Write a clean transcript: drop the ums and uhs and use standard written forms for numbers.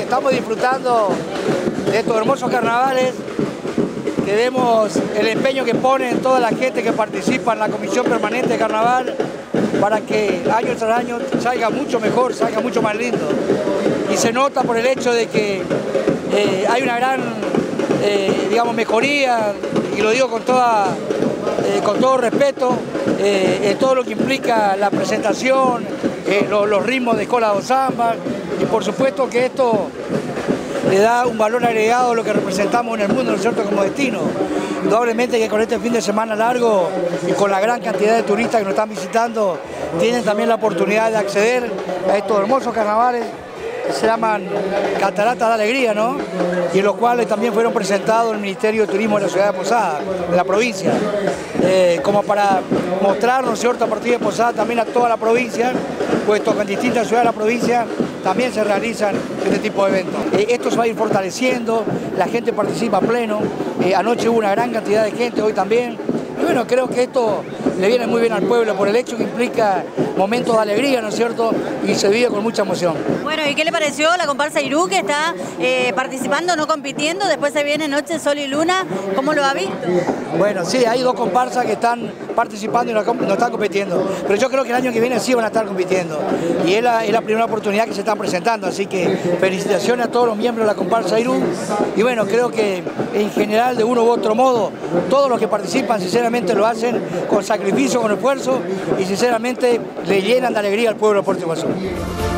estamos disfrutando de estos hermosos carnavales, que vemos el empeño que ponen toda la gente que participa en la Comisión Permanente de Carnaval para que año tras año salga mucho mejor, salga mucho más lindo. Y se nota por el hecho de que hay una gran, digamos, mejoría, y lo digo con todo respeto, en todo lo que implica la presentación, los ritmos de Escola do Samba, y por supuesto que esto le da un valor agregado a lo que representamos en el mundo, ¿no es cierto?, como destino. Indudablemente que con este fin de semana largo y con la gran cantidad de turistas que nos están visitando, tienen también la oportunidad de acceder a estos hermosos carnavales que se llaman Cataratas de Alegría, ¿no? Y en los cuales también fueron presentados el Ministerio de Turismo de la ciudad de Posada, de la provincia, como para mostrar, ¿no es cierto?, a partir de Posada también a toda la provincia, puesto que en distintas ciudades de la provincia también se realizan este tipo de eventos. Esto se va a ir fortaleciendo, la gente participa a pleno, anoche hubo una gran cantidad de gente, hoy también. Y bueno, creo que esto le viene muy bien al pueblo por el hecho que implica momentos de alegría, ¿no es cierto?, y se vive con mucha emoción. Bueno, ¿y qué le pareció la comparsa Irú, que está participando, no compitiendo? Después se viene Noche, Sol y Luna, ¿cómo lo ha visto? Bueno, sí, hay dos comparsas que están participando y no están compitiendo, pero yo creo que el año que viene sí van a estar compitiendo, y es la primera oportunidad que se están presentando, así que felicitaciones a todos los miembros de la comparsa Irú, y bueno, creo que en general, de uno u otro modo, todos los que participan sinceramente lo hacen con sacrificio, con esfuerzo, y sinceramente le llenan de alegría al pueblo de Puerto Iguazú.